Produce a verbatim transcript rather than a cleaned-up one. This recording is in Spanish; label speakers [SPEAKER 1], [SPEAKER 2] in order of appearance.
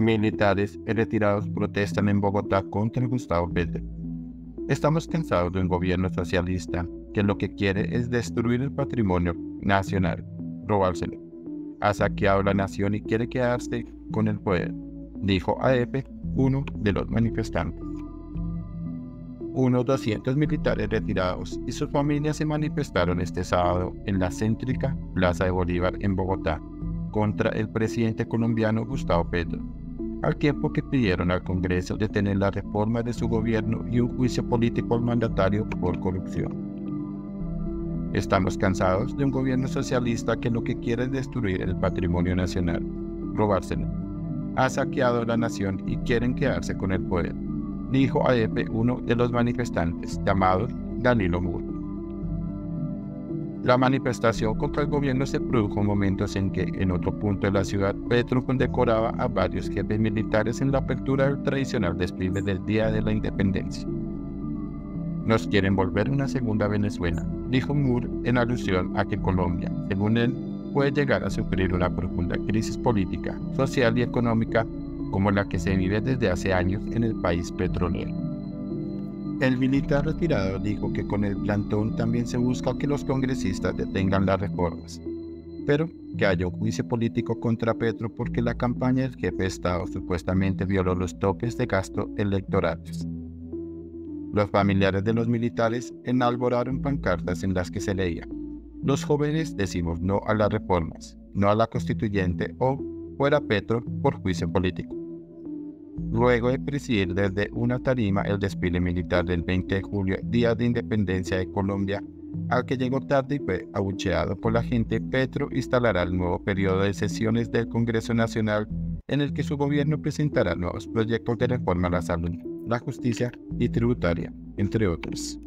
[SPEAKER 1] Militares y retirados protestan en Bogotá contra Gustavo Petro. Estamos cansados de un gobierno socialista que lo que quiere es destruir el patrimonio nacional, robárselo. Ha saqueado la nación y quiere quedarse con el poder, dijo A F uno de los manifestantes. Unos doscientos militares retirados y sus familias se manifestaron este sábado en la céntrica Plaza de Bolívar en Bogotá contra el presidente colombiano Gustavo Petro, al tiempo que pidieron al Congreso detener la reforma de su gobierno y un juicio político al mandatario por corrupción. Estamos cansados de un gobierno socialista que lo que quiere es destruir el patrimonio nacional, robárselo. Ha saqueado la nación y quieren quedarse con el poder, dijo A F uno de los manifestantes, llamado Danilo Moore. La manifestación contra el gobierno se produjo en momentos en que, en otro punto de la ciudad, Petro condecoraba a varios jefes militares en la apertura del tradicional desfile del Día de la Independencia. Nos quieren volver una segunda Venezuela, dijo Moore en alusión a que Colombia, según él, puede llegar a sufrir una profunda crisis política, social y económica como la que se vive desde hace años en el país petrolero. El militar retirado dijo que con el plantón también se busca que los congresistas detengan las reformas, pero que haya un juicio político contra Petro porque la campaña del jefe de Estado supuestamente violó los topes de gasto electorales. Los familiares de los militares enalboraron pancartas en las que se leía: los jóvenes decimos no a las reformas, no a la constituyente o fuera Petro por juicio político. Luego de presidir desde una tarima el desfile militar del veinte de julio, Día de Independencia de Colombia, al que llegó tarde y fue abucheado por la gente, Petro instalará el nuevo periodo de sesiones del Congreso Nacional, en el que su gobierno presentará nuevos proyectos de reforma a la salud, la justicia y tributaria, entre otros.